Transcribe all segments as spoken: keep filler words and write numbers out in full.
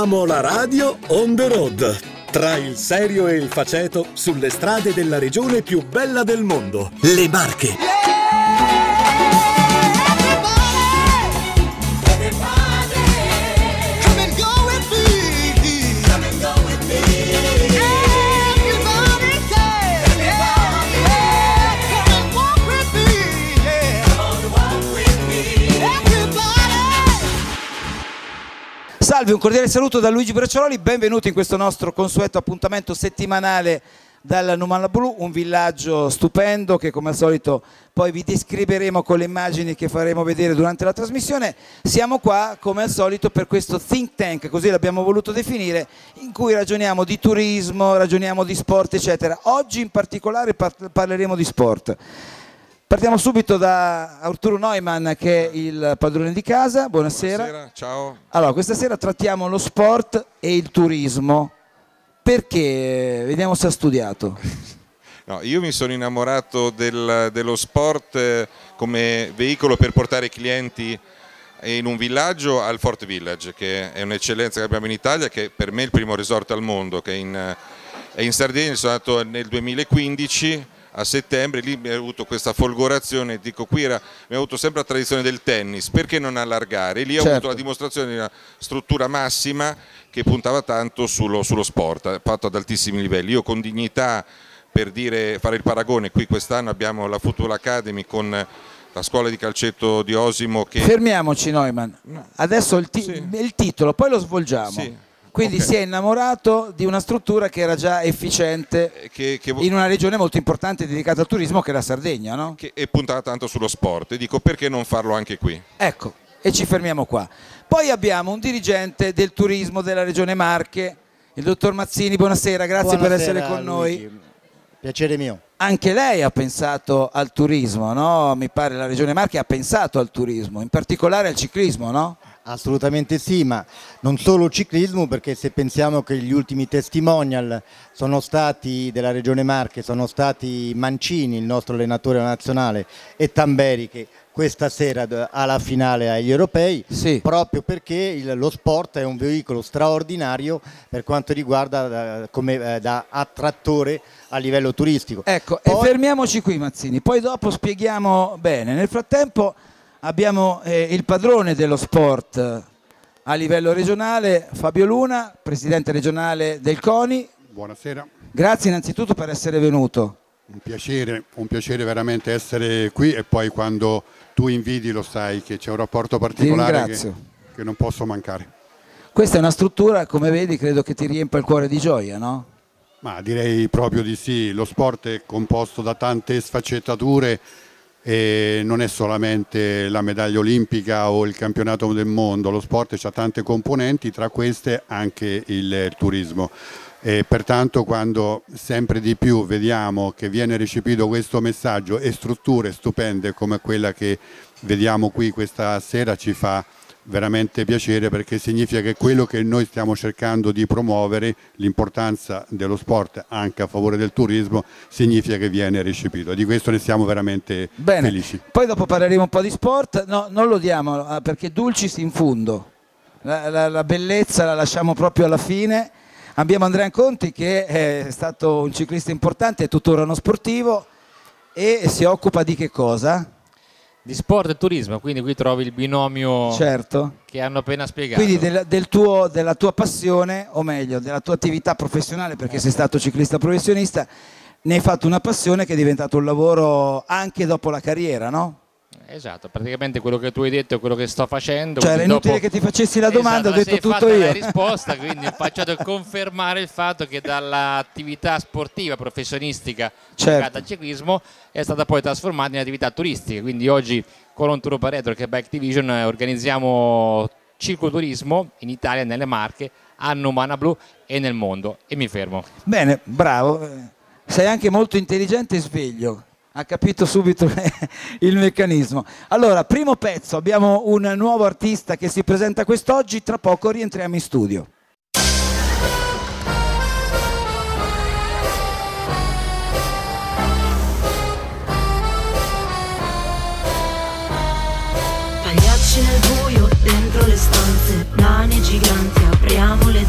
Facciamo la radio on the road. Tra il serio e il faceto, sulle strade della regione più bella del mondo, le Marche. Salve, un cordiale saluto da Luigi Bracciololi, benvenuti in questo nostro consueto appuntamento settimanale dal Numana Blu, un villaggio stupendo che come al solito poi vi descriveremo con le immagini che faremo vedere durante la trasmissione. Siamo qua come al solito per questo think tank, così l'abbiamo voluto definire, in cui ragioniamo di turismo, ragioniamo di sport eccetera. Oggi in particolare par- parleremo di sport. Partiamo subito da Arturo Neumann, che è il padrone di casa. Buonasera. Buonasera, ciao. Allora, questa sera trattiamo lo sport e il turismo. Perché? Vediamo se ha studiato. No, io mi sono innamorato del, dello sport eh, come veicolo per portare i clienti in un villaggio al Fort Village, che è un'eccellenza che abbiamo in Italia, che per me è il primo resort al mondo, che è in, è in Sardegna. Sono andato nel duemilaquindici. A settembre, lì mi ha avuto questa folgorazione, dico qui era, mi ha avuto sempre la tradizione del tennis, perché non allargare? Lì ho certo. avuto la dimostrazione di una struttura massima che puntava tanto sullo, sullo sport, fatto ad altissimi livelli. Io con dignità, per dire, fare il paragone, qui quest'anno abbiamo la Football Academy con la scuola di calcetto di Osimo che... Fermiamoci Neumann, adesso il, ti- Sì. il titolo, poi lo svolgiamo. Sì. Quindi Okay. si è innamorato di una struttura che era già efficiente che, che... in una regione molto importante dedicata al turismo che è la Sardegna, no? che è puntata tanto sullo sport, e dico perché non farlo anche qui? Ecco, e ci fermiamo qua. Poi abbiamo un dirigente del turismo della regione Marche, il dottor Mazzini. Buonasera, grazie Buonasera, per essere con Luigi. noi. Piacere mio. Anche lei ha pensato al turismo, no? Mi pare la regione Marche ha pensato al turismo, in particolare al ciclismo, no? Assolutamente sì, ma non solo ciclismo, perché se pensiamo che gli ultimi testimonial sono stati della regione Marche, sono stati Mancini, il nostro allenatore nazionale, e Tamberi, che questa sera alla finale agli europei, sì. Proprio perché il, lo sport è un veicolo straordinario per quanto riguarda eh, come eh, da attrattore a livello turistico. Ecco, Poi... e fermiamoci qui Mazzini, poi dopo spieghiamo bene. Nel frattempo abbiamo eh, il padrone dello sport a livello regionale, Fabio Luna, presidente regionale del CONI. Buonasera. Grazie innanzitutto per essere venuto. Un piacere, un piacere veramente essere qui, e poi quando tu inviti lo sai che c'è un rapporto particolare che, che non posso mancare. Questa è una struttura, come vedi, credo che ti riempa il cuore di gioia, no? Ma direi proprio di sì, lo sport è composto da tante sfaccettature e non è solamente la medaglia olimpica o il campionato del mondo, lo sport ha tante componenti, tra queste anche il, il turismo. E pertanto quando sempre di più vediamo che viene recepito questo messaggio e strutture stupende come quella che vediamo qui questa sera ci fa veramente piacere, perché significa che quello che noi stiamo cercando di promuovere, l'importanza dello sport anche a favore del turismo, significa che viene recepito, e di questo ne siamo veramente Bene. felici. Poi dopo parleremo un po' di sport, no, non lo diamo perché dulcis in fundo, la, la, la bellezza la lasciamo proprio alla fine. Abbiamo Andrea Conti, che è stato un ciclista importante, è tuttora uno sportivo e si occupa di che cosa? Di sport e turismo, quindi qui trovi il binomio certo. che hanno appena spiegato. Quindi del, del tuo, della tua passione, o meglio della tua attività professionale, perché sei stato ciclista professionista, ne hai fatto una passione che è diventato un lavoro anche dopo la carriera, no? Esatto, praticamente quello che tu hai detto è quello che sto facendo. Cioè era inutile dopo... che ti facessi la domanda, esatto, ho detto tutto fatta io. la risposta, quindi ho facciato confermare il fatto che dall'attività sportiva professionistica certo. legata al ciclismo è stata poi trasformata in attività turistica. Quindi oggi con un tour operator che è Bike Division organizziamo cicloturismo in Italia, nelle Marche, a Numana Blu e nel mondo. E mi fermo. Bene, bravo, sei anche molto intelligente e sveglio. Ha capito subito il meccanismo. Allora, primo pezzo, abbiamo un nuovo artista che si presenta quest'oggi, tra poco rientriamo in studio. Pagliacci nel buio, dentro le stanze, nani giganti, apriamo le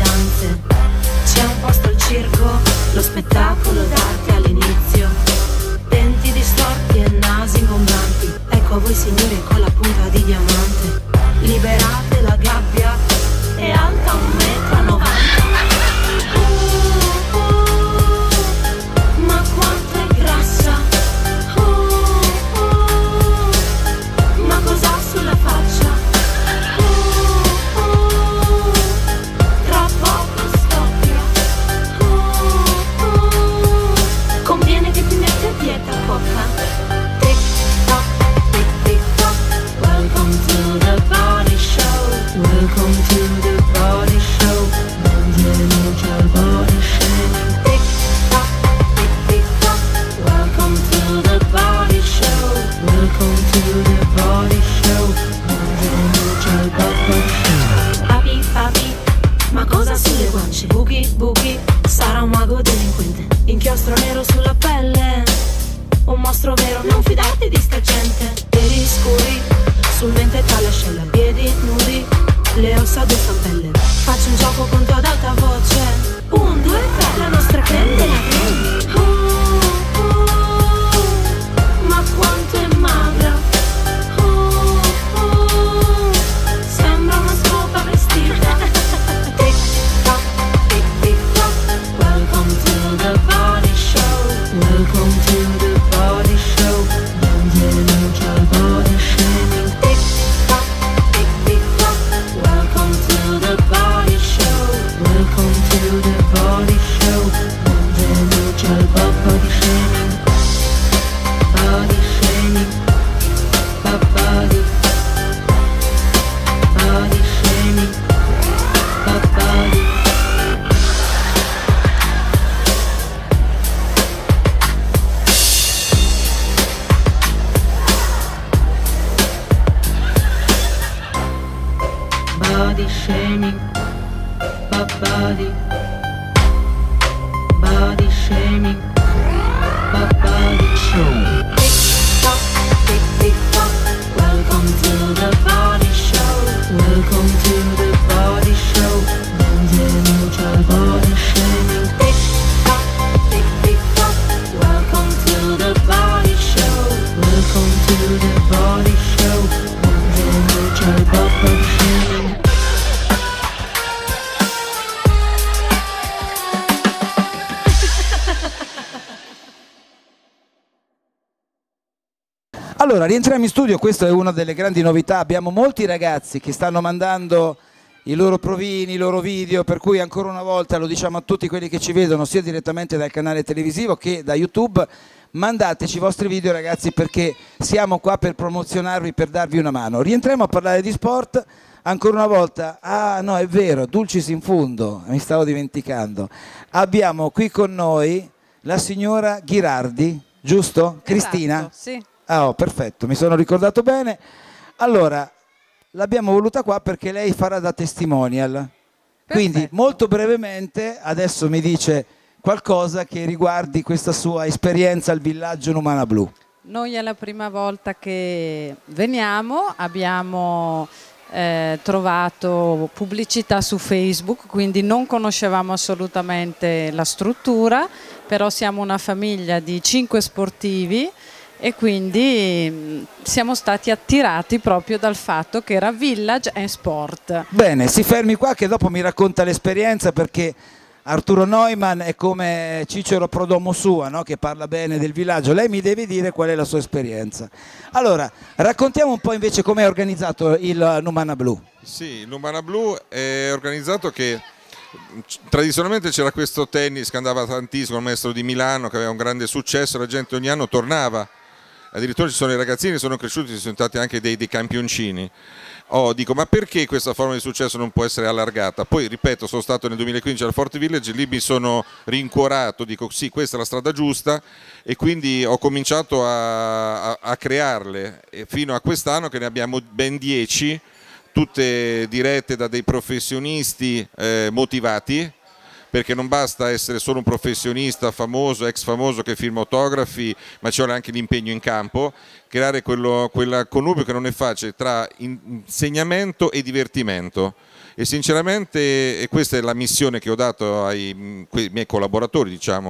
c'è il body shaming. Papi, papi, ma cosa sulle guance? Buchi, buchi, sarà un mago delinquente. Inchiostro nero sulla pelle, un mostro vero, non fidarti di sta gente. Veri scuri, sul mente tra le ascelle, piedi nudi, le ossa due stampelle. Faccio un gioco con te ad alta voce, un, due, tre, la nostra creme della creme. Oh, oh, ma quanto è magra. Oh, oh, sembra una scopa vestita. Tic toc, tic tic toc, welcome to the body show. Welcome to the body show. Benvenuto al body shaming. Tic toc, tic tic toc, welcome to the body show. Welcome to the body show. Benvenuto al body shaming. Body shaming. Ba body. Body shaming. Ba body. Body shaming, ba body, body shaming, ba body show. Tick tock, tick tick tock, welcome to the body show. Welcome to the body show. Benvenuto al body shaming. Tick tock, tick tick tock, welcome to the body show. Welcome to the body show. Benvenuto al body shaming. Allora, rientriamo in studio, questa è una delle grandi novità, abbiamo molti ragazzi che stanno mandando i loro provini, i loro video, per cui ancora una volta lo diciamo a tutti quelli che ci vedono sia direttamente dal canale televisivo che da YouTube, mandateci i vostri video ragazzi perché siamo qua per promozionarvi, per darvi una mano. Rientriamo a parlare di sport, ancora una volta, ah no è vero, dulcis in fundo, mi stavo dimenticando, abbiamo qui con noi la signora Ghirardi, giusto? Esatto, Cristina? Sì. Ah, oh, perfetto, mi sono ricordato bene. Allora, l'abbiamo voluta qua perché lei farà da testimonial. Perfetto. Quindi, molto brevemente, adesso mi dice qualcosa che riguardi questa sua esperienza al villaggio Numana Blu. Noi è la prima volta che veniamo, abbiamo eh, trovato pubblicità su Facebook, quindi non conoscevamo assolutamente la struttura, però siamo una famiglia di cinque sportivi e quindi siamo stati attirati proprio dal fatto che era Village and Sport. Bene, si fermi qua che dopo mi racconta l'esperienza, perché Arturo Neumann è come Cicero Prodomo sua, no? Che parla bene del villaggio, lei mi deve dire qual è la sua esperienza. Allora, raccontiamo un po' invece com'è organizzato il Numana Blu. Sì, il Numana Blu è organizzato che tradizionalmente c'era questo tennis che andava tantissimo, il maestro di Milano che aveva un grande successo, la gente ogni anno tornava, addirittura ci sono i ragazzini che sono cresciuti, sono stati anche dei, dei campioncini. Oh, dico, ma perché questa forma di successo non può essere allargata? Poi ripeto, sono stato nel duemilaquindici al Forte Village, lì mi sono rincuorato, dico sì, questa è la strada giusta, e quindi ho cominciato a, a, a crearle, e fino a quest'anno che ne abbiamo ben dieci, tutte dirette da dei professionisti eh, motivati, perché non basta essere solo un professionista famoso, ex famoso che firma autografi, ma ci vuole anche l'impegno in campo, creare quello, quel connubio che non è facile tra insegnamento e divertimento. E sinceramente e questa è la missione che ho dato ai miei collaboratori, diciamo,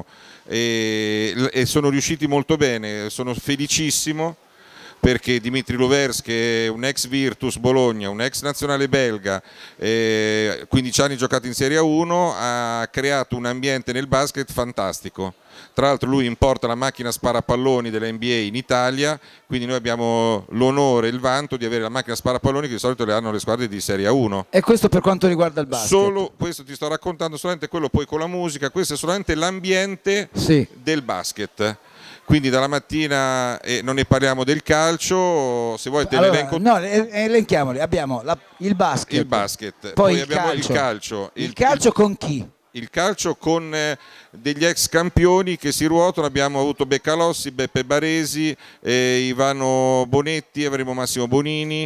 e, e sono riusciti molto bene, sono felicissimo. Perché Dimitri Louvers, che è un ex Virtus Bologna, un ex nazionale belga, eh, quindici anni giocato in Serie uno, ha creato un ambiente nel basket fantastico. Tra l'altro lui importa la macchina sparapalloni della N B A in Italia, quindi noi abbiamo l'onore e il vanto di avere la macchina sparapalloni che di solito le hanno le squadre di Serie uno. E questo per quanto riguarda il basket? Solo questo ti sto raccontando, solamente quello poi con la musica, questo è solamente l'ambiente sì. del basket. Quindi dalla mattina, eh, non ne parliamo del calcio, se vuoi te allora, l'elenco. No, elenchiamoli, abbiamo la, il basket, il basket, poi, poi il abbiamo calcio. il calcio. Il, il calcio il, con chi? Il calcio con eh, degli ex campioni che si ruotano, abbiamo avuto Beccalossi, Beppe Baresi, eh, Ivano Bonetti, avremo Massimo Bonini,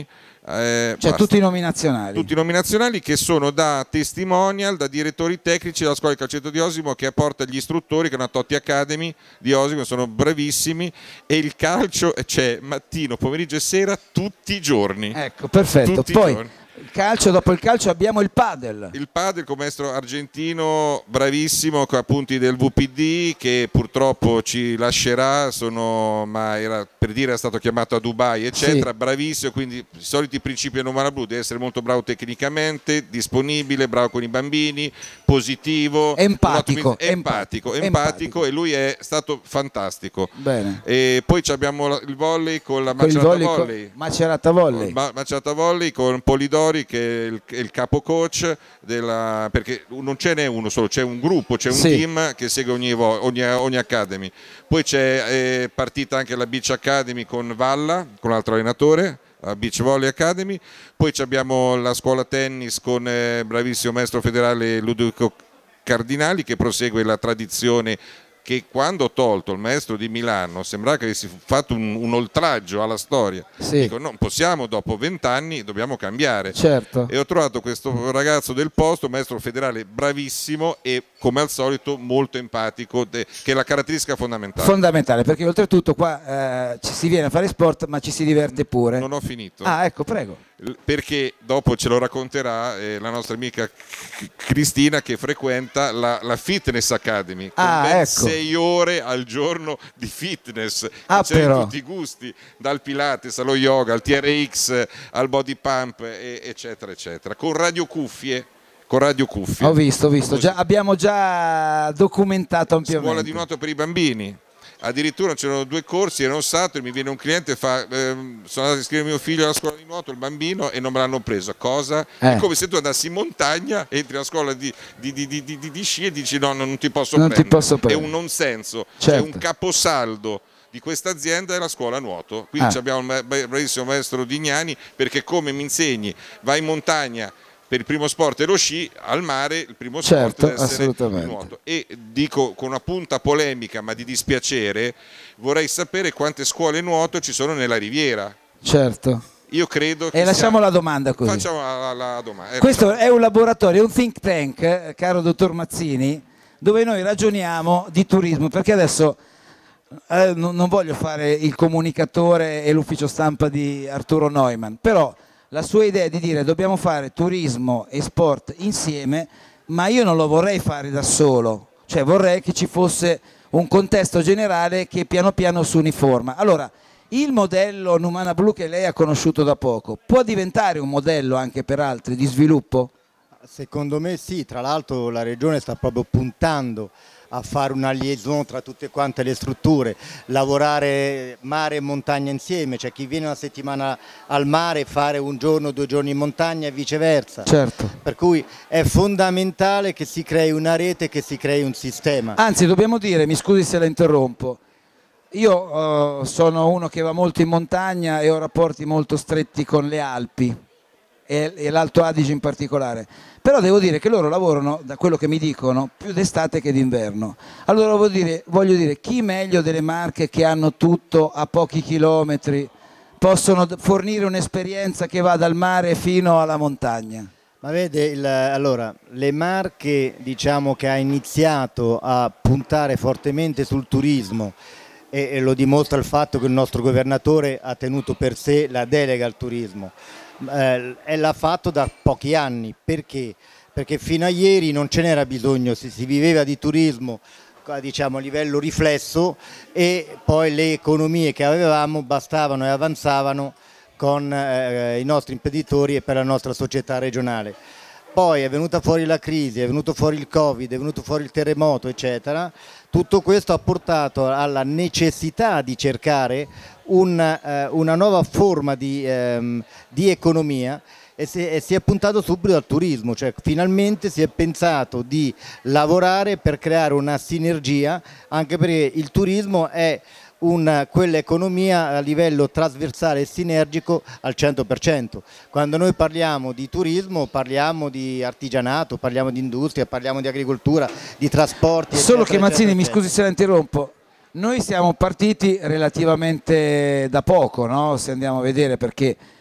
Eh, cioè basta. tutti i nomi nazionali. Tutti i nomi nazionali che sono da testimonial, da direttori tecnici della scuola di calcetto di Osimo, che apporta gli istruttori che hanno Totti Academy di Osimo, sono bravissimi, e il calcio c'è mattino, pomeriggio e sera tutti i giorni. Ecco, perfetto. Tutti Poi i giorni. il calcio, dopo il calcio abbiamo il padel. Il padel con maestro argentino bravissimo, con appunti del V P D, che purtroppo ci lascerà, sono, ma era per dire è stato chiamato a Dubai eccetera, sì. Bravissimo, quindi i soliti principi a Numana Blu: deve essere molto bravo tecnicamente, disponibile, bravo con i bambini, positivo, empatico, empatico, empatico, empatico, e lui è stato fantastico. Bene. E poi abbiamo il volley con la Con il Macerata volley, Volley, con Macerata Volley. Ma- Macerata Volley con Polidori, che è il, è il capo coach della, perché non ce n'è uno solo, c'è un gruppo, c'è un Sì. team che segue ogni, vo- ogni, ogni academy. Poi c'è eh, partita anche la Beach Academy con Valla, con un altro allenatore, la Beach Volley Academy. Poi abbiamo la scuola tennis con eh, bravissimo maestro federale Ludovico Cardinali, che prosegue la tradizione che, quando ho tolto il maestro di Milano, sembrava che avessi fatto un, un oltraggio alla storia. Sì. Dico, non possiamo, dopo vent'anni dobbiamo cambiare. Certo. E ho trovato questo ragazzo del posto, maestro federale bravissimo e come al solito molto empatico, de- che è la caratteristica fondamentale. Fondamentale, perché oltretutto qua eh, ci si viene a fare sport ma ci si diverte pure. Non ho finito. Ah, ecco, prego. Perché dopo ce lo racconterà eh, la nostra amica Cristina, che frequenta la, la Fitness Academy con Ah, ben ecco. sei ore al giorno di fitness, Ah, c'è però. tutti i gusti, dal Pilates allo yoga, al T R X, al body pump, e, eccetera eccetera, con radiocuffie. Con radiocuffie. Ho visto, ho visto. Così. Già, abbiamo già documentato ampiamente. Scuola di nuoto per i bambini. Addirittura c'erano due corsi, erano stato, e mi viene un cliente e fa ehm, sono andato a iscrivere mio figlio alla scuola di nuoto, il bambino, e non me l'hanno preso. Cosa? Eh. È come se tu andassi in montagna, entri alla scuola di, di, di, di, di, di sci e dici no, non ti posso Non ti prendere. posso È prendere. un non senso. Certo. C'è un caposaldo di questa azienda è la scuola nuoto. Quindi Ah. abbiamo il ma- bravissimo maestro Dignani, perché come mi insegni, vai in montagna, per il primo sport è lo sci, al mare il primo sport Certo, deve essere il assolutamente. nuoto. E dico con una punta polemica ma di dispiacere, vorrei sapere quante scuole nuoto ci sono nella Riviera. Certo. Io credo che E lasciamo sia... la domanda così. Facciamo la, la- la domanda. Eh, Questo facciamo- è un laboratorio, è un think tank, eh, caro dottor Mazzini, dove noi ragioniamo di turismo, perché adesso eh, non, non voglio fare il comunicatore e l'ufficio stampa di Arturo Neumann, però la sua idea è di dire dobbiamo fare turismo e sport insieme, ma io non lo vorrei fare da solo, cioè vorrei che ci fosse un contesto generale che piano piano si uniforma. Allora, il modello Numana Blu che lei ha conosciuto da poco può diventare un modello anche per altri di sviluppo? Secondo me sì, tra l'altro la Regione sta proprio puntando a fare una liaison tra tutte quante le strutture, lavorare mare e montagna insieme, cioè chi viene una settimana al mare fare un giorno, due giorni in montagna e viceversa. Certo. Per cui è fondamentale che si crei una rete, che si crei un sistema. Anzi, dobbiamo dire, mi scusi se la interrompo, io eh, sono uno che va molto in montagna e ho rapporti molto stretti con le Alpi e, e l'Alto Adige in particolare, però devo dire che loro lavorano, da quello che mi dicono, più d'estate che d'inverno. Allora voglio dire, voglio dire, chi meglio delle Marche, che hanno tutto a pochi chilometri, possono d- fornire un'esperienza che va dal mare fino alla montagna? Ma vede, il, allora, le Marche, diciamo, che ha iniziato a puntare fortemente sul turismo, e, e lo dimostra il fatto che il nostro governatore ha tenuto per sé la delega al turismo, eh, e l'ha fatto da pochi anni. Perché? Perché fino a ieri non ce n'era bisogno, si, si viveva di turismo, diciamo, a livello riflesso, e poi le economie che avevamo bastavano e avanzavano con eh, i nostri imprenditori e per la nostra società regionale. Poi è venuta fuori la crisi, è venuto fuori il Covid, è venuto fuori il terremoto, eccetera. Tutto questo ha portato alla necessità di cercare un, eh, una nuova forma di, ehm, di economia, e si, e si è puntato subito al turismo, cioè finalmente si è pensato di lavorare per creare una sinergia, anche perché il turismo è una, quell'economia a livello trasversale e sinergico al cento per cento. Quando noi parliamo di turismo parliamo di artigianato, parliamo di industria, parliamo di agricoltura, di trasporti. Solo eccetera, che Mazzini, eccetera, mi eccetera. scusi se la interrompo, noi siamo partiti relativamente da poco, no? Se andiamo a vedere, perché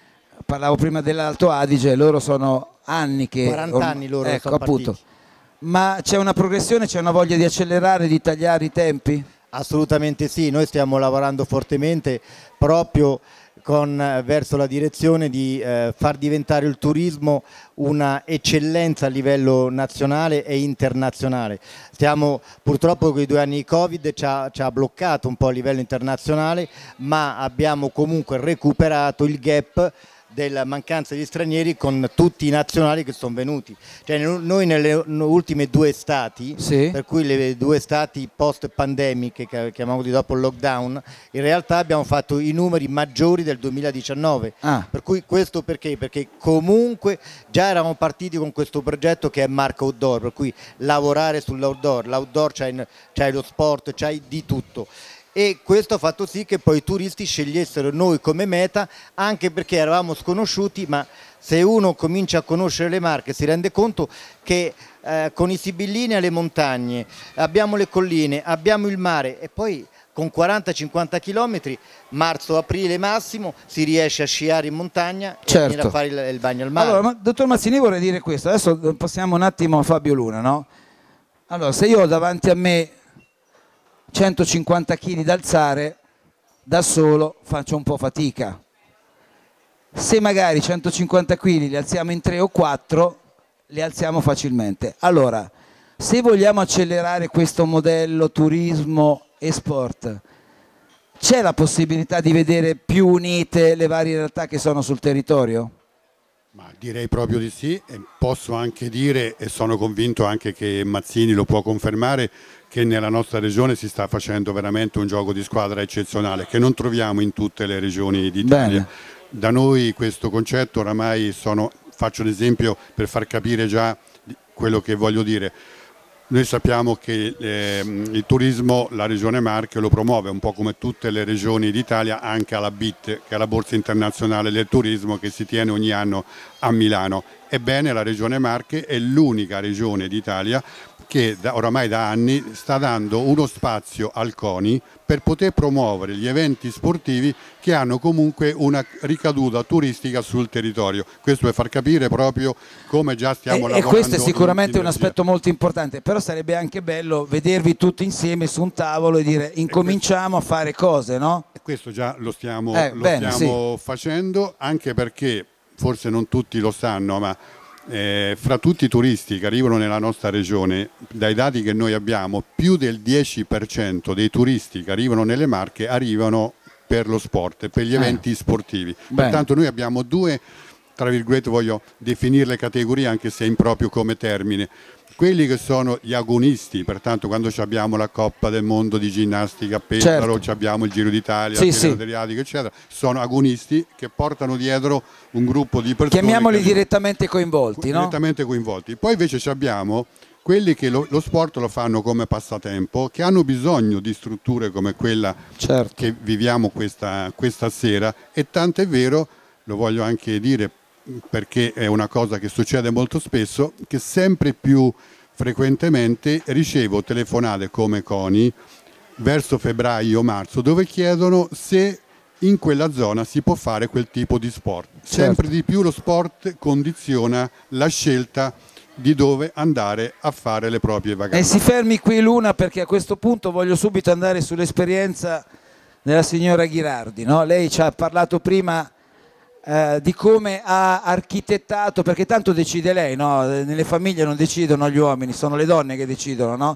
parlavo prima dell'Alto Adige, loro sono anni che... quaranta anni loro ecco, sono appunto. partiti. Ma c'è una progressione, c'è una voglia di accelerare, di tagliare i tempi? Assolutamente sì, noi stiamo lavorando fortemente proprio con, eh, verso la direzione di eh, far diventare il turismo una eccellenza a livello nazionale e internazionale. Stiamo, purtroppo con i due anni di Covid ci ha, ci ha bloccato un po' a livello internazionale, ma abbiamo comunque recuperato il gap della mancanza di stranieri con tutti i nazionali che sono venuti. Cioè, noi nelle ultime due estati, sì, per cui le due estati post pandemiche che chiamiamo di dopo il lockdown, in realtà abbiamo fatto i numeri maggiori del duemiladiciannove. Ah. Per cui questo perché? Perché comunque già eravamo partiti con questo progetto che è Marca Outdoor, per cui lavorare sull'outdoor, l'outdoor c'hai, c'hai lo sport, c'hai di tutto. E questo ha fatto sì che poi i turisti scegliessero noi come meta, anche perché eravamo sconosciuti, ma se uno comincia a conoscere le Marche si rende conto che eh, con i Sibillini alle montagne, abbiamo le colline, abbiamo il mare e poi con quaranta cinquanta chilometri, marzo-aprile massimo, si riesce a sciare in montagna e certo, venire a fare il, il bagno al mare. Allora, ma, dottor Mazzini, vorrei dire questo, adesso passiamo un attimo a Fabio Luna, no? Allora, se io ho davanti a me centocinquanta chili da alzare, da solo faccio un po' fatica. Se magari centocinquanta chili li alziamo in tre o quattro, li alziamo facilmente. Allora, se vogliamo accelerare questo modello turismo e sport, c'è la possibilità di vedere più unite le varie realtà che sono sul territorio? Ma direi proprio di sì, e posso anche dire, e sono convinto anche che Mazzini lo può confermare, che nella nostra regione si sta facendo veramente un gioco di squadra eccezionale, che non troviamo in tutte le regioni d'Italia. Da noi questo concetto oramai sono, faccio l'esempio per far capire già quello che voglio dire. Noi sappiamo che eh, il turismo, la regione Marche lo promuove un po' come tutte le regioni d'Italia, anche alla B I T, che è la Borsa Internazionale del Turismo che si tiene ogni anno a Milano. Ebbene, la regione Marche è l'unica regione d'Italia che da, oramai da anni sta dando uno spazio al CONI per poter promuovere gli eventi sportivi che hanno comunque una ricaduta turistica sul territorio. Questo per far capire proprio come già stiamo e, lavorando. E questo è sicuramente un aspetto molto importante, però sarebbe anche bello vedervi tutti insieme su un tavolo e dire incominciamo a fare cose, no? E questo già lo stiamo, eh, lo bene, stiamo sì. facendo, anche perché forse non tutti lo sanno, ma Eh, fra tutti i turisti che arrivano nella nostra regione, dai dati che noi abbiamo, più del dieci per cento dei turisti che arrivano nelle Marche arrivano per lo sport, per gli eventi eh. sportivi. Bene. Pertanto noi abbiamo due, tra virgolette, voglio definire le categorie anche se è improprio come termine. Quelli che sono gli agonisti, pertanto quando abbiamo la Coppa del Mondo di ginnastica a Pesaro, certo, abbiamo il Giro d'Italia, sì, il sì, Adriatico, eccetera, sono agonisti che portano dietro un gruppo di persone. Chiamiamoli che direttamente coinvolti, no? Direttamente coinvolti. Poi invece abbiamo quelli che lo, lo sport lo fanno come passatempo, che hanno bisogno di strutture come quella, certo, che viviamo questa, questa sera, e tanto è vero, lo voglio anche dire perché è una cosa che succede molto spesso, che sempre più frequentemente ricevo telefonate come CONI verso febbraio-marzo dove chiedono se in quella zona si può fare quel tipo di sport. Certo. Sempre di più lo sport condiziona la scelta di dove andare a fare le proprie vacanze. E si fermi qui Luna, perché a questo punto voglio subito andare sull'esperienza della signora Ghirardi, no? Lei ci ha parlato prima Eh, di come ha architettato, perché tanto decide lei, no? Nelle famiglie non decidono gli uomini, sono le donne che decidono, no?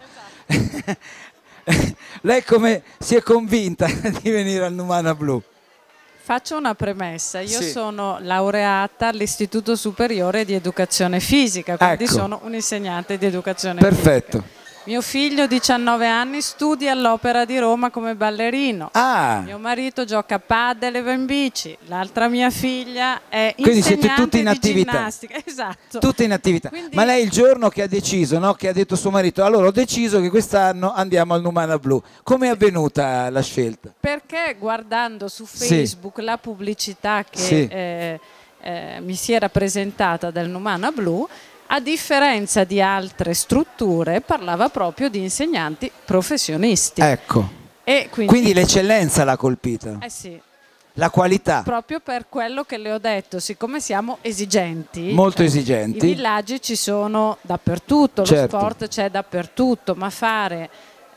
Lei come si è convinta di venire al Numana Blu? Faccio una premessa, io sì. sono laureata all'Istituto Superiore di Educazione Fisica, quindi ecco, sono un insegnante di educazione perfetto. fisica. Mio figlio, diciannove anni, studia all'Opera di Roma come ballerino. Ah. Mio marito gioca a padel e va in bici. L'altra mia figlia è Quindi insegnante siete tutti in di attività. ginnastica. Esatto. Tutti in attività. Quindi... Ma lei il giorno che ha deciso, no? Che ha detto suo marito, allora ho deciso che quest'anno andiamo al Numana Blu. Come è avvenuta la scelta? Perché guardando su Facebook sì. la pubblicità che sì. eh, eh, mi si era presentata del Numana Blu, a differenza di altre strutture, parlava proprio di insegnanti professionisti. Ecco. E quindi quindi l'eccellenza l'ha colpita. Eh sì. La qualità. Proprio per quello che le ho detto, siccome siamo esigenti, molto cioè, esigenti, i villaggi ci sono dappertutto, certo. Lo sport c'è dappertutto, ma fare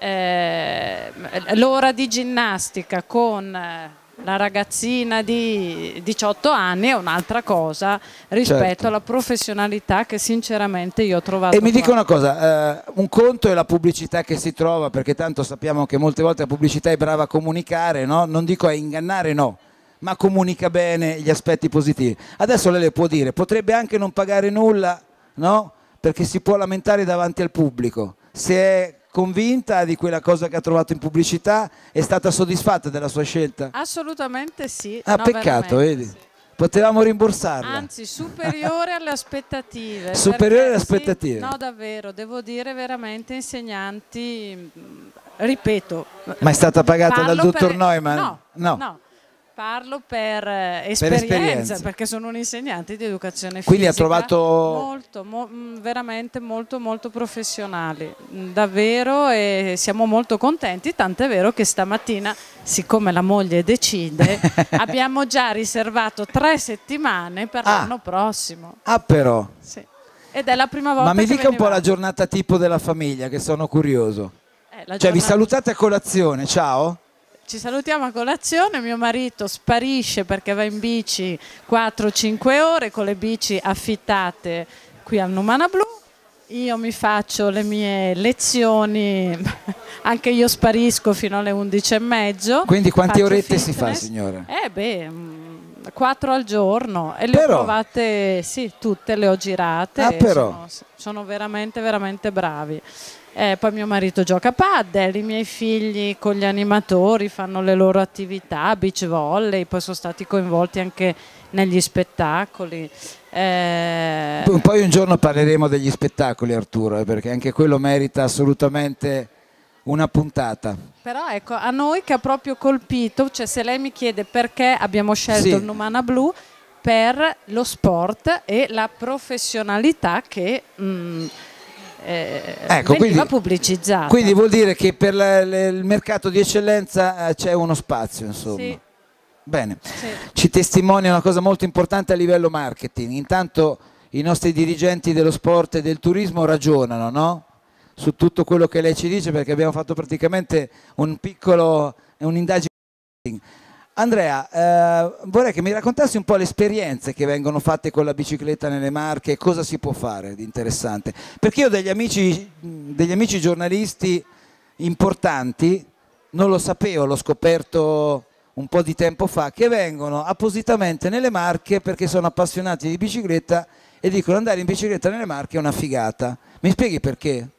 eh, l'ora di ginnastica con la ragazzina di diciotto anni è un'altra cosa rispetto certo. alla professionalità che sinceramente io ho trovato. E mi qua. dica una cosa, eh, un conto è la pubblicità che si trova, perché tanto sappiamo che molte volte la pubblicità è brava a comunicare, no? Non dico a ingannare, no, ma comunica bene gli aspetti positivi. Adesso lei le può dire, potrebbe anche non pagare nulla, no? Perché si può lamentare davanti al pubblico. Se è convinta di quella cosa che ha trovato in pubblicità, è stata soddisfatta della sua scelta? Assolutamente sì. Ah, no, peccato, vedi? sì. Potevamo rimborsarla. Anzi, superiore alle aspettative. Superiore alle perché, aspettative. Sì, no, davvero, devo dire veramente insegnanti, ripeto. Ma è stata pagata dal parlo dottor per- Neumann? No, no. no. Parlo per, eh, esperienza, esperienza. perché sono un insegnante di educazione fisica. Quindi ha trovato... Molto, mo- mh, veramente molto, molto professionali. Mh, Davvero, e siamo molto contenti, tant'è vero che stamattina, siccome la moglie decide, abbiamo già riservato tre settimane per Ah. l'anno prossimo. Ah, però. Sì. Ed è la prima volta Ma mi che dica un po' la venivamo. giornata tipo della famiglia, che sono curioso. Eh, la Cioè, vi giornata- salutate a colazione, ciao? Ci salutiamo a colazione, mio marito sparisce perché va in bici quattro cinque ore con le bici affittate qui al Numana Blu. Io mi faccio le mie lezioni, anche io sparisco fino alle undici e mezzo. Quindi quante Faccio orette si fa, fitness. signora? Eh beh, mh, quattro al giorno e le Però- ho provate, sì, tutte le ho girate. Ah, e però. Sono, sono veramente, veramente bravi. Eh, poi mio marito gioca a padel, i miei figli con gli animatori fanno le loro attività, beach volley, poi sono stati coinvolti anche negli spettacoli. Eh, P- Poi un giorno parleremo degli spettacoli, Arturo, eh, perché anche quello merita assolutamente una puntata. Però ecco, a noi che ha proprio colpito, cioè se lei mi chiede perché abbiamo scelto Sì. il Numana Blu, per lo sport e la professionalità che mh, eh, Ecco, veniva quindi- pubblicizzata. Quindi vuol dire che per la- le- il mercato di eccellenza eh, c'è uno spazio, insomma. Sì. Bene, Sì. ci testimonia una cosa molto importante a livello marketing. Intanto i nostri dirigenti dello sport e del turismo ragionano, no? Su tutto quello che lei ci dice, perché abbiamo fatto praticamente un piccolo, un'indagine. Andrea, eh, vorrei che mi raccontassi un po' le esperienze che vengono fatte con la bicicletta nelle Marche e cosa si può fare di interessante. Perché io ho degli amici, degli amici giornalisti importanti, non lo sapevo, l'ho scoperto un po' di tempo fa, che vengono appositamente nelle Marche perché sono appassionati di bicicletta e dicono andare in bicicletta nelle Marche è una figata. Mi spieghi perché?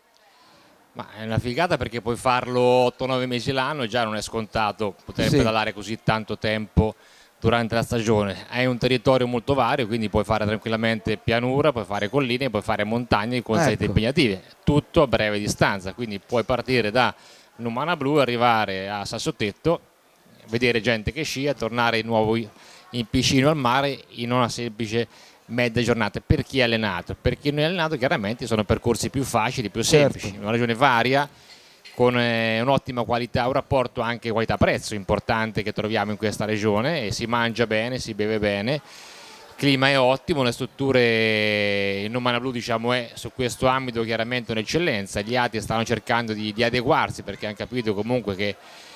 Ma è una figata perché puoi farlo otto nove mesi l'anno e già non è scontato poter Sì. pedalare così tanto tempo durante la stagione. Hai un territorio molto vario, quindi puoi fare tranquillamente pianura, puoi fare colline, puoi fare montagne con salite Ecco. impegnative, tutto a breve distanza, quindi puoi partire da Numana Blu, arrivare a Sassotetto, vedere gente che scia, tornare di nuovo in piscina al mare in una semplice mezza giornata. Per chi è allenato? Per chi non è allenato chiaramente sono percorsi più facili, più Certo. semplici, una regione varia con eh, un'ottima qualità, un rapporto anche qualità-prezzo importante che troviamo in questa regione, e si mangia bene, si beve bene, il clima è ottimo, le strutture in Numana Blu diciamo è su questo ambito chiaramente un'eccellenza. Gli A T I stanno cercando di, di adeguarsi perché hanno capito comunque che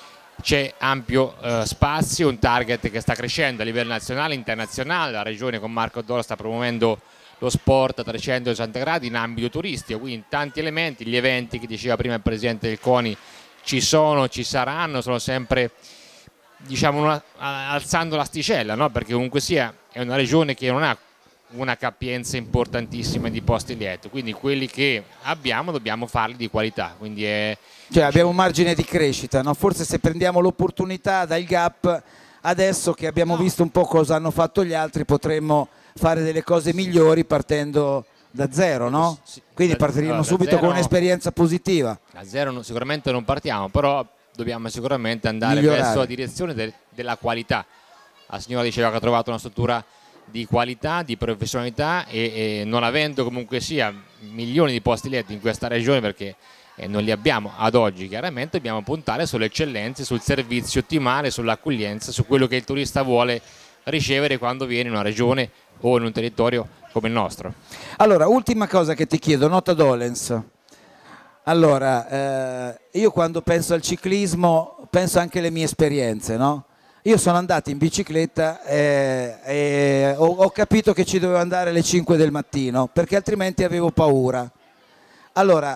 c'è ampio eh, spazio, un target che sta crescendo a livello nazionale e internazionale. La regione con Marco Doro sta promuovendo lo sport a trecentosessanta gradi in ambito turistico, quindi tanti elementi, gli eventi che diceva prima il presidente del CONI ci sono, ci saranno, sono sempre diciamo una, alzando l'asticella, no? Perché comunque sia è una regione che non ha una capienza importantissima di posti letto, quindi quelli che abbiamo dobbiamo farli di qualità, quindi è Cioè abbiamo un margine di crescita, no? Forse se prendiamo l'opportunità dal gap, adesso che abbiamo visto un po' cosa hanno fatto gli altri, potremmo fare delle cose migliori partendo da zero, no? Sì, Quindi da- partiremo allora, da subito zero con no. un'esperienza positiva. a zero no- sicuramente non partiamo, però dobbiamo sicuramente andare Migliorare. verso la direzione del- della qualità. La signora diceva che ha trovato una struttura di qualità, di professionalità e, e non avendo comunque sia milioni di posti letti in questa regione, perché e non li abbiamo ad oggi. Chiaramente dobbiamo puntare sulle eccellenze, sul servizio ottimale, sull'accoglienza, su quello che il turista vuole ricevere quando viene in una regione o in un territorio come il nostro. Allora, ultima cosa che ti chiedo, nota dolens. Allora, eh, io quando penso al ciclismo penso anche alle mie esperienze, no? Io sono andato in bicicletta e, e ho, ho capito che ci dovevo andare alle cinque del mattino perché altrimenti avevo paura. Allora,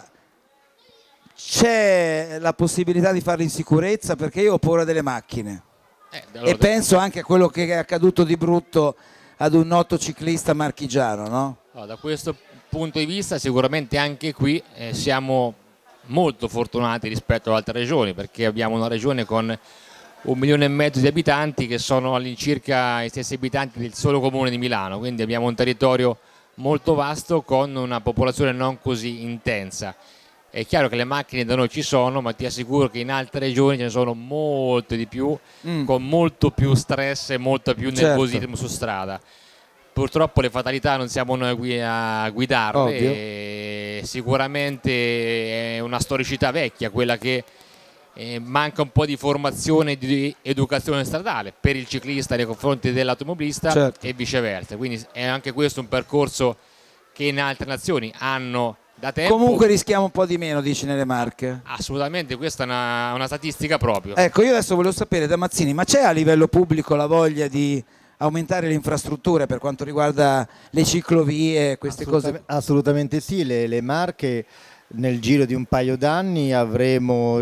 c'è la possibilità di farlo in sicurezza perché io ho paura delle macchine eh, allora, e penso anche a quello che è accaduto di brutto ad un noto ciclista marchigiano, no? Allora, da questo punto di vista sicuramente anche qui eh, siamo molto fortunati rispetto ad altre regioni, perché abbiamo una regione con un milione e mezzo di abitanti che sono all'incirca i stessi abitanti del solo comune di Milano, quindi abbiamo un territorio molto vasto con una popolazione non così intensa. È chiaro che le macchine da noi ci sono, ma ti assicuro che in altre regioni ce ne sono molte di più, mm. con molto più stress e molto più nervosismo, certo, su strada. Purtroppo le fatalità non siamo noi qui a guidarle, e sicuramente è una storicità vecchia quella che eh, manca un po' di formazione e di educazione stradale per il ciclista nei confronti dell'automobilista, certo, e viceversa. Quindi è anche questo un percorso che in altre nazioni hanno da tempo. Comunque rischiamo un po' di meno, dici, nelle Marche? Assolutamente, questa è una, una statistica proprio. Ecco, io adesso volevo sapere da Mazzini, ma c'è a livello pubblico la voglia di aumentare le infrastrutture per quanto riguarda le ciclovie, queste Assolutamente, cose? Assolutamente sì, le, le Marche nel giro di un paio d'anni avremo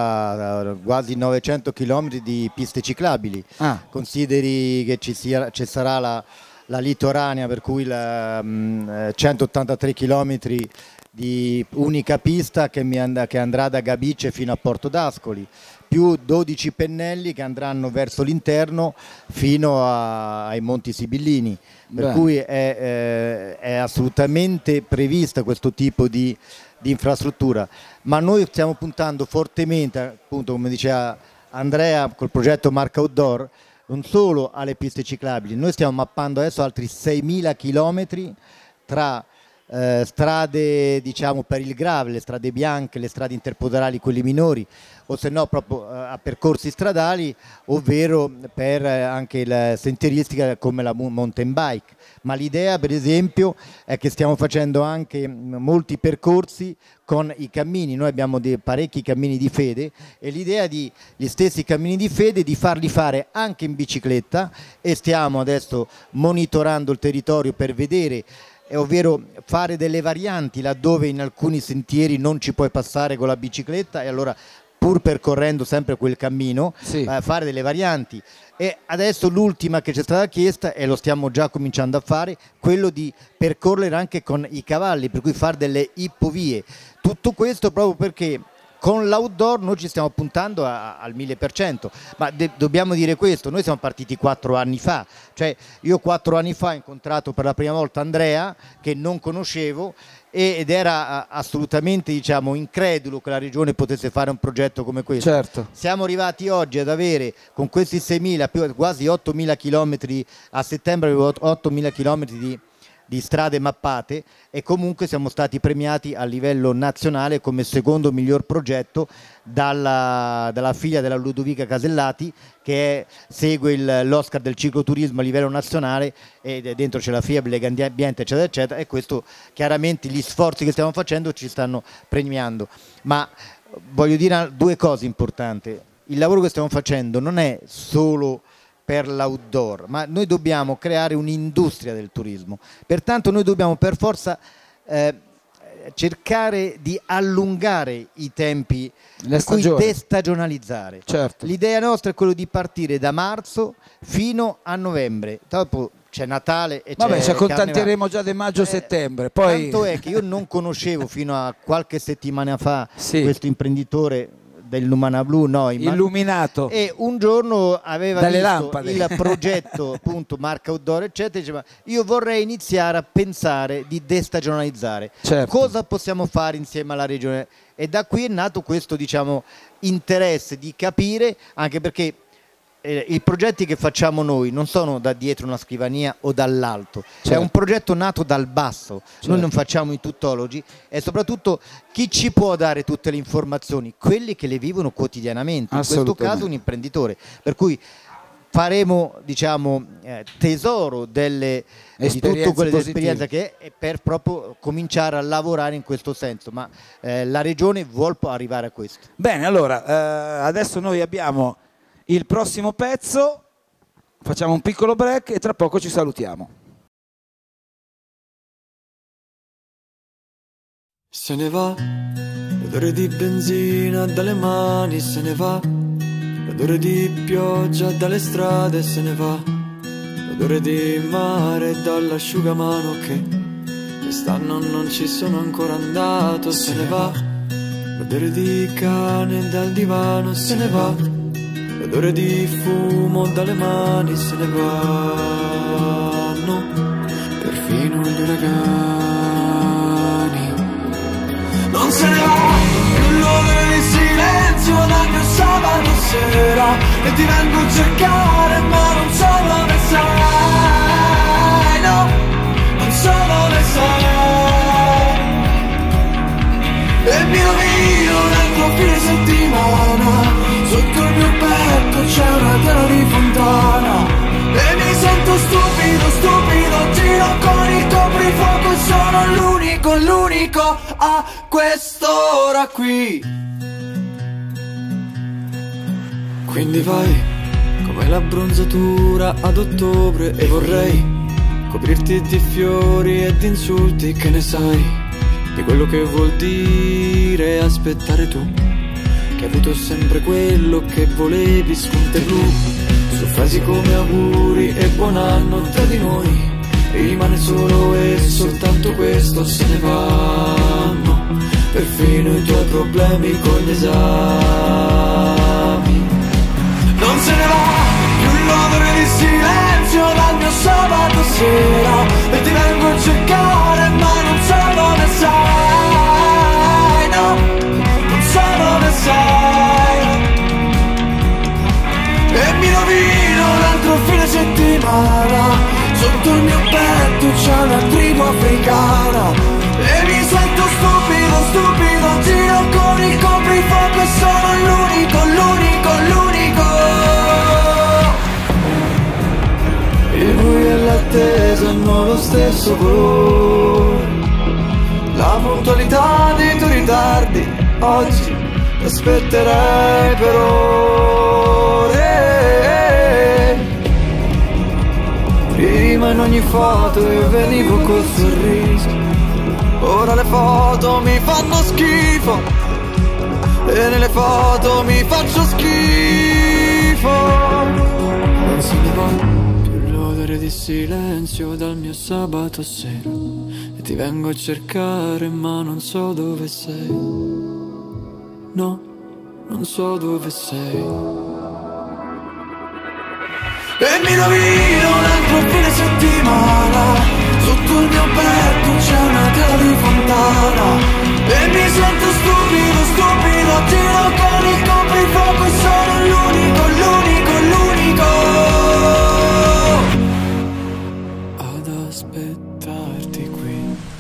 circa uh, quasi novecento chilometri di piste ciclabili. Ah. Consideri che ci, sia, ci sarà la, la litoranea, per cui la, um, centottantatré chilometri di unica pista che, mi and che andrà da Gabice fino a Porto d'Ascoli, più dodici pennelli che andranno verso l'interno fino a, ai Monti Sibillini, per Beh. cui è, eh, è assolutamente prevista questo tipo di, di infrastruttura, ma noi stiamo puntando fortemente, appunto come diceva Andrea col progetto Marca Outdoor, non solo alle piste ciclabili, noi stiamo mappando adesso altri seimila chilometri tra Eh, strade, diciamo, per il gravel, le strade bianche, le strade interpodali, quelli minori, o se no proprio eh, a percorsi stradali, ovvero per eh, anche la sentieristica come la mountain bike. Ma l'idea, per esempio, è che stiamo facendo anche molti percorsi con i cammini. Noi abbiamo dei parecchi cammini di fede e l'idea di gli stessi cammini di fede di farli fare anche in bicicletta, e stiamo adesso monitorando il territorio per vedere, ovvero fare delle varianti laddove in alcuni sentieri non ci puoi passare con la bicicletta, e allora pur percorrendo sempre quel cammino, sì, eh, fare delle varianti. E adesso l'ultima che ci è stata chiesta, e lo stiamo già cominciando a fare, quello di percorrere anche con i cavalli, per cui fare delle ippovie. Tutto questo proprio perché con l'outdoor noi ci stiamo puntando a, al mille per cento, ma dobbiamo dire questo, noi siamo partiti quattro anni fa, cioè io quattro anni fa ho incontrato per la prima volta Andrea, che non conoscevo, ed era assolutamente, diciamo, incredulo che la regione potesse fare un progetto come questo. Certo. Siamo arrivati oggi ad avere, con questi seimila, più quasi ottomila chilometri, a settembre avevo ottomila chilometri di di strade mappate, e comunque siamo stati premiati a livello nazionale come secondo miglior progetto dalla, dalla figlia della Ludovica Casellati, che è, segue l'Oscar del cicloturismo a livello nazionale, e dentro c'è la FIAB, Lega Ambiente, eccetera eccetera, e questo chiaramente gli sforzi che stiamo facendo ci stanno premiando. Ma voglio dire due cose importanti: il lavoro che stiamo facendo non è solo per l'outdoor, ma noi dobbiamo creare un'industria del turismo, pertanto noi dobbiamo per forza eh, cercare di allungare i tempi, per cui destagionalizzare. Certo. L'idea nostra è quella di partire da marzo fino a novembre, dopo c'è Natale e Vabbè, c'è ci accontenteremo già di maggio-settembre. Eh, poi... Tanto è che io non conoscevo fino a qualche settimana fa sì. questo imprenditore del Numana Blu, no, illuminato, e un giorno aveva dalle visto lampade. il progetto appunto Marca Outdoor eccetera, diceva io vorrei iniziare a pensare di destagionalizzare, certo, cosa possiamo fare insieme alla regione, e da qui è nato questo, diciamo, interesse di capire, anche perché eh, i progetti che facciamo noi non sono da dietro una scrivania o dall'alto, Certo. è un progetto nato dal basso, Certo. noi non facciamo i tuttologi e soprattutto chi ci può dare tutte le informazioni? Quelli che le vivono quotidianamente, in questo Assolutamente. caso un imprenditore, per cui faremo, diciamo, eh, tesoro delle, di Esperienze tutto quelle positive. esperienze che è per proprio cominciare a lavorare in questo senso, ma eh, la regione vuole arrivare a questo. Bene, allora, eh, adesso noi abbiamo il prossimo pezzo, facciamo un piccolo break e tra poco ci salutiamo. Se ne va, l'odore di benzina dalle mani se ne va, l'odore di pioggia dalle strade se ne va, l'odore di mare dall'asciugamano che quest'anno non ci sono ancora andato se ne va, l'odore di cane dal divano se ne va, l'odore di fumo dalle mani se ne vanno, perfino gli uragani. Non se ne va più l'odore di silenzio dal mio sabato sera e ti vengo a cercare ma non so dove sei, no, non so dove sei. E mi rovino un altro fine settimana, sotto il mio petto c'è una terra di fontana e mi sento stupido, stupido, giro con il coprifuoco e sono l'unico, l'unico a quest'ora qui. Quindi vai come la bronzatura ad ottobre e vorrei coprirti di fiori e di insulti, che ne sai di quello che vuol dire aspettare tu, che hai avuto sempre quello che volevi, spunte blu su frasi come auguri e buon anno tra di noi, e rimane solo e soltanto questo, se ne vanno perfino i tuoi problemi con gli esami. Non se ne va più l'odore di silenzio dal mio sabato sera e ti vengo a cercare ma non so dove sei, no, non so dove sei. E mi rovino l'altro fine settimana, sotto il mio petto c'è una tribù africana e mi sento stupido, stupido, giro con il coprifuoco e sono l'unico, l'unico, l'unico. Il buio e l'attesa hanno lo stesso colore, la puntualità dei tuoi ritardi oggi ti aspetterei per ore. Prima in ogni foto io venivo col sorriso, ora le foto mi fanno schifo e nelle foto mi faccio schifo. Non se ne va più l'odore di silenzio dal mio sabato sera e ti vengo a cercare ma non so dove sei, no, non so dove sei. E mi rovino un altro fine settimana, sotto il mio petto c'è una terra di fontana e mi sento stupido, stupido, giro con il coprifuoco e sono l'unico, l'unico, l'unico ad aspettarti qui.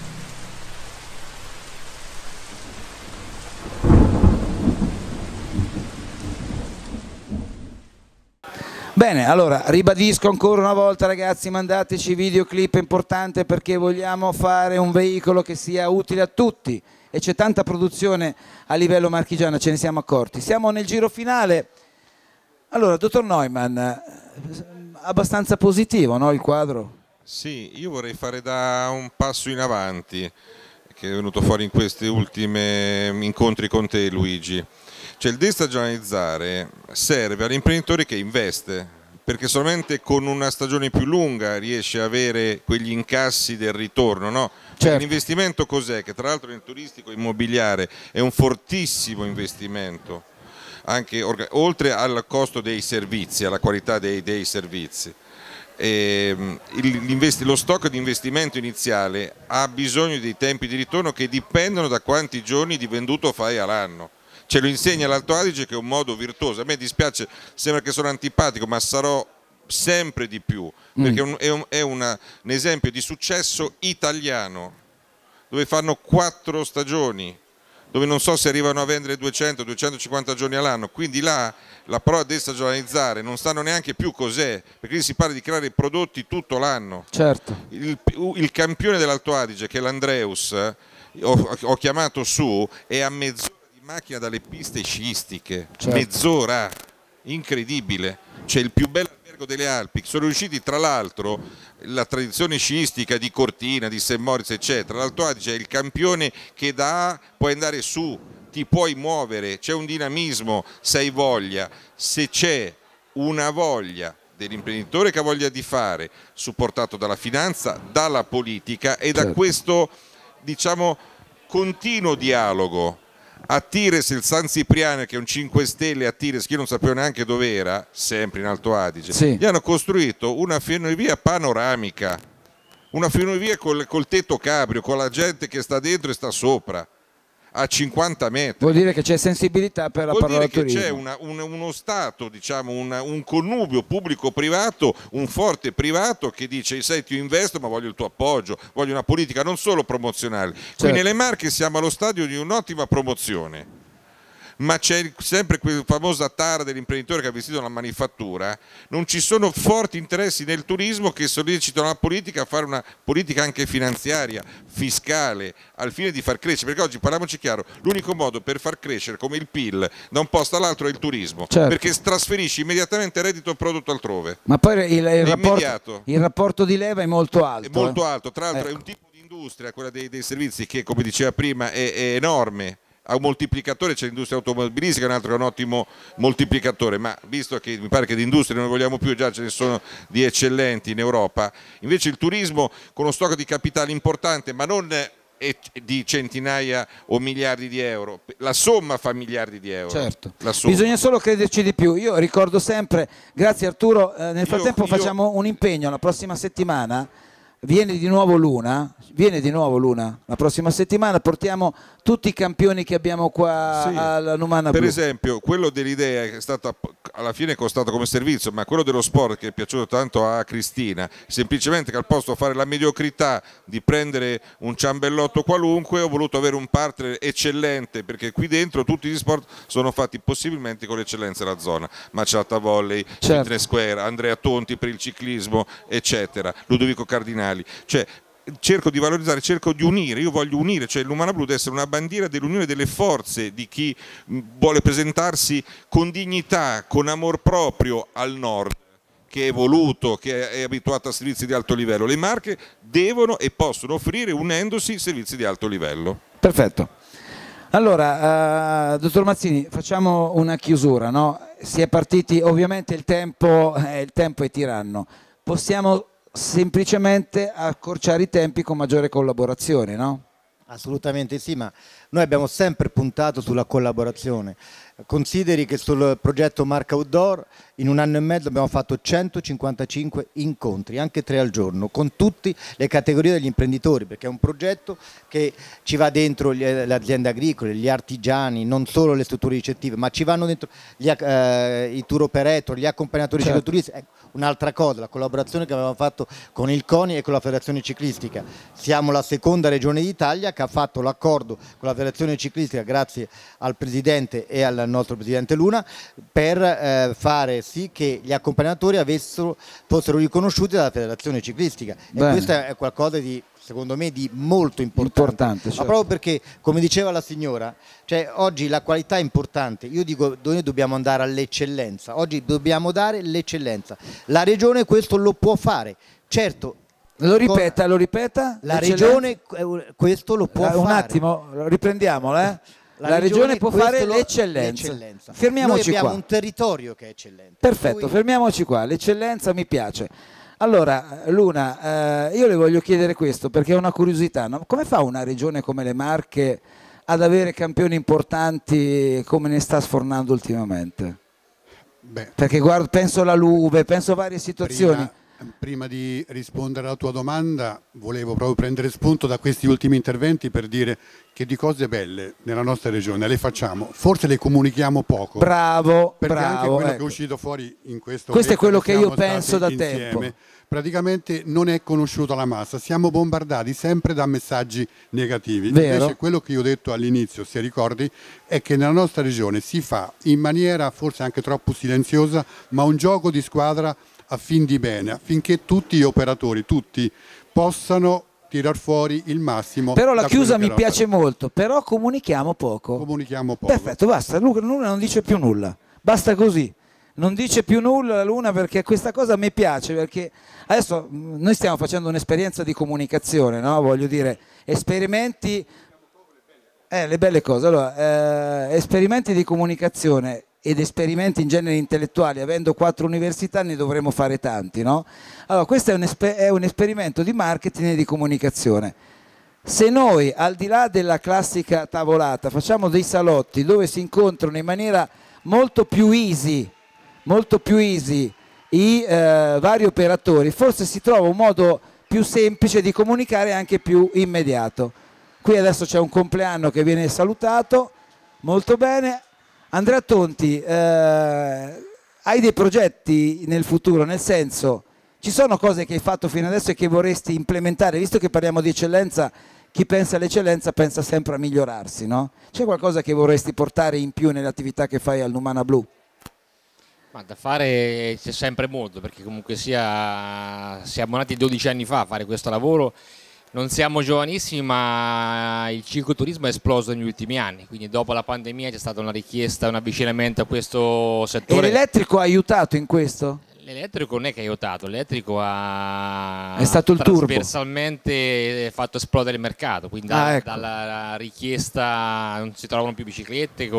Bene, allora ribadisco ancora una volta, ragazzi, mandateci videoclip, è importante perché vogliamo fare un veicolo che sia utile a tutti e c'è tanta produzione a livello marchigiano, ce ne siamo accorti. Siamo nel giro finale. Allora, dottor Neumann, abbastanza positivo, no, il quadro? Sì, io vorrei fare da un passo in avanti che è venuto fuori in questi ultimi incontri con te, Luigi. Cioè il destagionalizzare serve all'imprenditore che investe, perché solamente con una stagione più lunga riesce a avere quegli incassi del ritorno, no? Certo. L'investimento cos'è? Che tra l'altro nel turistico immobiliare è un fortissimo investimento, anche oltre al costo dei servizi, alla qualità dei, dei servizi. E, il, lo stock di investimento iniziale ha bisogno dei tempi di ritorno che dipendono da quanti giorni di venduto fai all'anno. ce lo insegna l'Alto Adige, che è un modo virtuoso. A me dispiace, sembra che sono antipatico, ma sarò sempre di più, perché mm. è, un, è una, un esempio di successo italiano, dove fanno quattro stagioni, dove non so se arrivano a vendere duecento duecentocinquanta giorni all'anno, quindi là la parola destagionalizzare non sanno neanche più cos'è, perché si parla di creare prodotti tutto l'anno. Certo. Il, il campione dell'Alto Adige, che è l'Andreus, ho, ho chiamato su, è a mezz'ora di macchina dalle piste sciistiche, certo. mezz'ora, incredibile, c'è il più bello albergo delle Alpi, sono riusciti, tra l'altro, la tradizione sciistica di Cortina, di Saint Moritz eccetera, l'Alto Adige è il campione che da A puoi andare su, ti puoi muovere, c'è un dinamismo se hai voglia, se c'è una voglia dell'imprenditore che ha voglia di fare, supportato dalla finanza, dalla politica e da certo. questo, diciamo, continuo dialogo. A Tires, il San Cipriano, che è un cinque stelle a Tires, che io non sapevo neanche dove era, sempre in Alto Adige, sì. gli hanno costruito una funivia panoramica, una funivia col, col tetto cabrio, con la gente che sta dentro e sta sopra, a cinquanta metri. Vuol dire che c'è sensibilità per la Vuol parola dire che turismo. c'è una, un, uno Stato, diciamo, una, un connubio pubblico-privato, un forte privato che dice: senti, io investo ma voglio il tuo appoggio, voglio una politica non solo promozionale. Certo. Qui nelle Marche siamo allo stadio di un'ottima promozione, ma c'è sempre quel famosa tara dell'imprenditore che ha vestito una manifattura. Non ci sono forti interessi nel turismo che sollecitano la politica a fare una politica anche finanziaria, fiscale, al fine di far crescere, perché oggi, parliamoci chiaro, l'unico modo per far crescere come il P I L da un posto all'altro è il turismo, certo. perché trasferisci immediatamente reddito e prodotto altrove. Ma poi il, il, rapporto, il rapporto di leva è molto alto. È molto eh? alto, tra l'altro ecco. è un tipo di industria, quella dei, dei servizi, che come diceva prima è, è enorme. Ha un moltiplicatore, c'è l'industria automobilistica, un altro che è un ottimo moltiplicatore, ma visto che mi pare che di industrie non ne vogliamo più, già ce ne sono di eccellenti in Europa, invece il turismo, con uno stock di capitale importante, ma non di centinaia o miliardi di euro, la somma fa miliardi di euro. Certo. Bisogna solo crederci di più. Io ricordo sempre, grazie Arturo, eh, nel frattempo io, io... facciamo un impegno la prossima settimana. Viene di nuovo Luna, viene di nuovo Luna, la prossima settimana portiamo tutti i campioni che abbiamo qua sì. alla Numana Per Blu. esempio, quello dell'idea che è stata alla fine costato come servizio, ma quello dello sport che è piaciuto tanto a Cristina, semplicemente che al posto di fare la mediocrità di prendere un ciambellotto qualunque, ho voluto avere un partner eccellente, perché qui dentro tutti gli sport sono fatti possibilmente con l'eccellenza della zona. Maciata Volley, certo. Fitness Square, Andrea Tonti per il ciclismo, eccetera, Ludovico Cardinali. Cioè, cerco di valorizzare, cerco di unire, io voglio unire, cioè l'Umana Blu deve essere una bandiera dell'unione delle forze di chi vuole presentarsi con dignità, con amor proprio al nord, che è evoluto, che è abituato a servizi di alto livello. Le Marche devono e possono offrire, unendosi, servizi di alto livello. Perfetto. Allora, uh, dottor Mazzini, facciamo una chiusura, no? Si è partiti, ovviamente il tempo, eh, il tempo è tiranno, possiamo semplicemente accorciare i tempi con maggiore collaborazione, no? Assolutamente sì, ma noi abbiamo sempre puntato sulla collaborazione. Consideri che sul progetto Marca Outdoor in un anno e mezzo abbiamo fatto centocinquantacinque incontri, anche tre al giorno, con tutte le categorie degli imprenditori, perché è un progetto che ci va dentro le aziende agricole, gli artigiani, non solo le strutture ricettive, ma ci vanno dentro gli, eh, i tour operator, gli accompagnatori certo. cicloturisti. Ecco, un'altra cosa, la collaborazione che avevamo fatto con il CONI e con la Federazione Ciclistica. Siamo la seconda regione d'Italia che ha fatto l'accordo con la Federazione Ciclistica, grazie al Presidente e al nostro Presidente Luna, per eh, fare sì che gli accompagnatori avessero, fossero riconosciuti dalla Federazione Ciclistica. Bene. E questo è qualcosa di, secondo me, di molto importante, importante certo. ma proprio perché, come diceva la signora, cioè oggi la qualità è importante. Io dico, noi dobbiamo andare all'eccellenza, oggi dobbiamo dare l'eccellenza. La regione questo lo può fare, certo. Lo ripeta, lo ripeta? La regione questo lo può uh, fare. Un attimo, riprendiamolo, eh? La, la regione, regione può fare l'eccellenza. Fermiamoci Noi abbiamo qua. un territorio che è eccellente. Perfetto, cui... fermiamoci qua. L'eccellenza mi piace. Allora, Luna, eh, io le voglio chiedere questo perché è una curiosità. No? Come fa una regione come le Marche ad avere campioni importanti come ne sta sfornando ultimamente? Beh, perché guardo, penso alla Luve, penso a varie situazioni. Prima... Prima di rispondere alla tua domanda volevo proprio prendere spunto da questi ultimi interventi per dire che di cose belle nella nostra regione le facciamo, forse le comunichiamo poco. Bravo, perché bravo. anche quello ecco. che è uscito fuori in questo Questo è quello che io siamo penso da stati tempo. insieme, praticamente non è conosciuto alla massa, siamo bombardati sempre da messaggi negativi. Vero. Invece quello che io ho detto all'inizio, se ricordi, è che nella nostra regione si fa in maniera forse anche troppo silenziosa, ma un gioco di squadra a fin di bene, affinché tutti gli operatori, tutti, possano tirar fuori il massimo. Però la da chiusa quello mi che piace fanno. molto, però comunichiamo poco. Comunichiamo poco. Perfetto, basta, Luca Luna non dice più nulla, basta così. Non dice più nulla la Luna, perché questa cosa a me piace, perché adesso mh, noi stiamo facendo un'esperienza di comunicazione, no? Voglio dire, esperimenti, eh, le belle cose, allora, eh, esperimenti di comunicazione ed esperimenti in genere intellettuali, avendo quattro università ne dovremo fare tanti, no? Allora, questo è un, esper- è un esperimento di marketing e di comunicazione. Se noi, al di là della classica tavolata, facciamo dei salotti dove si incontrano in maniera molto più easy, molto più easy i eh, vari operatori, forse si trova un modo più semplice di comunicare e anche più immediato. Qui adesso c'è un compleanno che viene salutato, molto bene. Andrea Tonti, eh, hai dei progetti nel futuro, nel senso, ci sono cose che hai fatto fino adesso e che vorresti implementare, visto che parliamo di eccellenza, chi pensa all'eccellenza pensa sempre a migliorarsi, no? C'è qualcosa che vorresti portare in più nelle attività che fai al Numana Blu? Ma da fare c'è sempre molto, perché comunque sia, siamo nati dodici anni fa a fare questo lavoro. Non siamo giovanissimi, ma il cicloturismo è esploso negli ultimi anni, quindi dopo la pandemia c'è stata una richiesta, un avvicinamento a questo settore. E l'elettrico ha aiutato in questo? L'elettrico non è che ha aiutato, l'elettrico ha è stato il turbo. trasversalmente fatto esplodere il mercato, quindi da, ah, ecco. dalla richiesta non si trovano più biciclette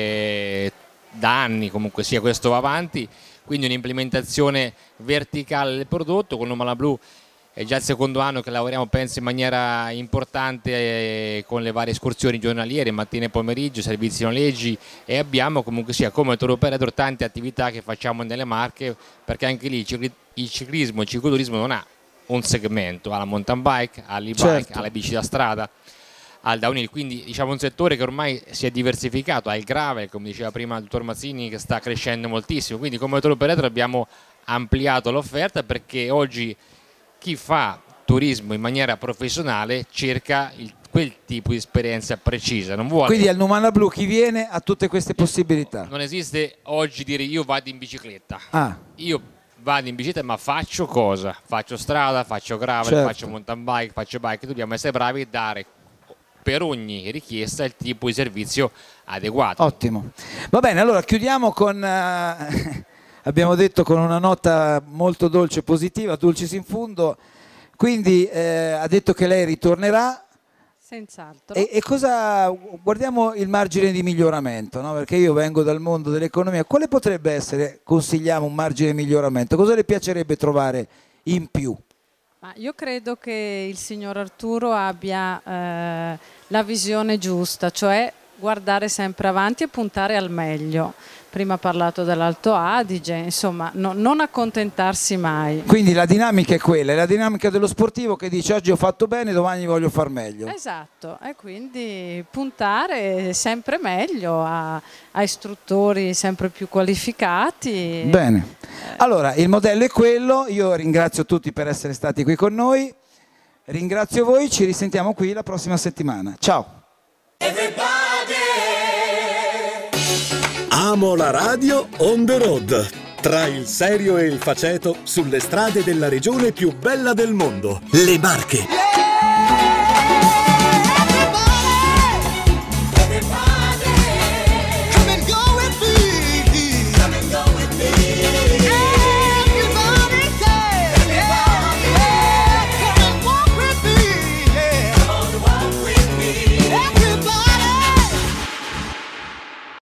come da anni, comunque sia questo va avanti, quindi un'implementazione verticale del prodotto. Con Numana Blu è già il secondo anno che lavoriamo, penso, in maniera importante eh, con le varie escursioni giornaliere, mattina e pomeriggio, servizi noleggi, e abbiamo comunque sia come tour operator tante attività che facciamo nelle Marche, perché anche lì il ciclismo, il cicloturismo non ha un segmento, ha la mountain bike, ha l'e-bike, certo. ha la bici da strada, ha il downhill, quindi diciamo un settore che ormai si è diversificato, ha il gravel, come diceva prima il dottor Mazzini, che sta crescendo moltissimo, quindi come tour operator abbiamo ampliato l'offerta, perché oggi chi fa turismo in maniera professionale cerca il, quel tipo di esperienza precisa, non vuole. Quindi al Numana Blu chi viene ha tutte queste possibilità. Non esiste oggi dire io vado in bicicletta, ah. io vado in bicicletta ma faccio cosa? Faccio strada, faccio gravel, certo. faccio mountain bike, faccio bike, dobbiamo essere bravi a dare per ogni richiesta il tipo di servizio adeguato. Ottimo, va bene, allora chiudiamo con... Uh... abbiamo detto con una nota molto dolce e positiva, dulcis in fundo, quindi eh, ha detto che lei ritornerà. Senz'altro. E, e cosa, guardiamo il margine di miglioramento, no? Perché io vengo dal mondo dell'economia, quale potrebbe essere, consigliamo, un margine di miglioramento? Cosa le piacerebbe trovare in più? Ma io credo che il signor Arturo abbia eh, la visione giusta, cioè guardare sempre avanti e puntare al meglio. Prima ha parlato dell'Alto Adige, insomma, no, non accontentarsi mai. Quindi la dinamica è quella, è la dinamica dello sportivo che dice oggi ho fatto bene, domani voglio far meglio. Esatto, e quindi puntare sempre meglio a, a istruttori sempre più qualificati. Bene, allora il modello è quello, io ringrazio tutti per essere stati qui con noi, ringrazio voi, ci risentiamo qui la prossima settimana. Ciao! Amo la radio on the road, tra il serio e il faceto sulle strade della regione più bella del mondo, le Marche.